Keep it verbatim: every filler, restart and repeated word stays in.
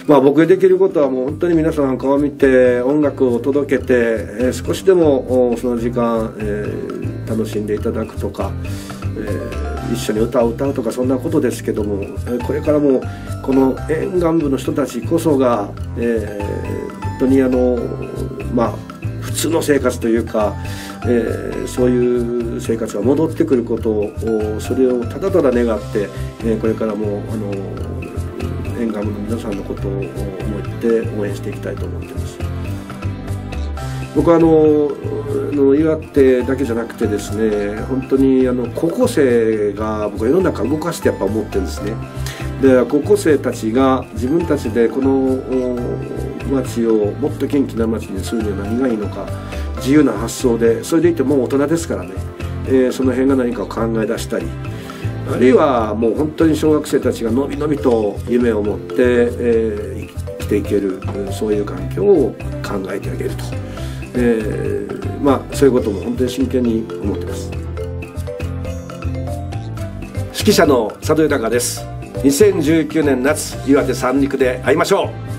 まあ、僕ができることはもう本当に皆さんの顔を見て音楽を届けて、えー、少しでもその時間、えー、楽しんでいただくとか、えー、一緒に歌を歌うとかそんなことですけども、これからもこの沿岸部の人たちこそが、えー、本当にあのまあ普通の生活というか、えー、そういう生活が戻ってくることをそれをただただ願って、えー、これからもあの沿岸部の皆さんのことを思って応援していきたいと思っています。僕はあのの岩手だけじゃなくてですね、本当にあの高校生が僕は世の中動かしてやっぱ思ってるんですね。で高校生たちが自分たちでこの町をもっと元気な町にするには何がいいのか、自由な発想で、それでいてもう大人ですからね、えー、その辺が何かを考え出したり、あるいはもう本当に小学生たちがのびのびと夢を持って、えー、生きていける、そういう環境を考えてあげると、えー、まあそういうことも本当に真剣に思っています。指揮者の佐渡裕です。にせんじゅうきゅうねん夏、岩手三陸で会いましょう。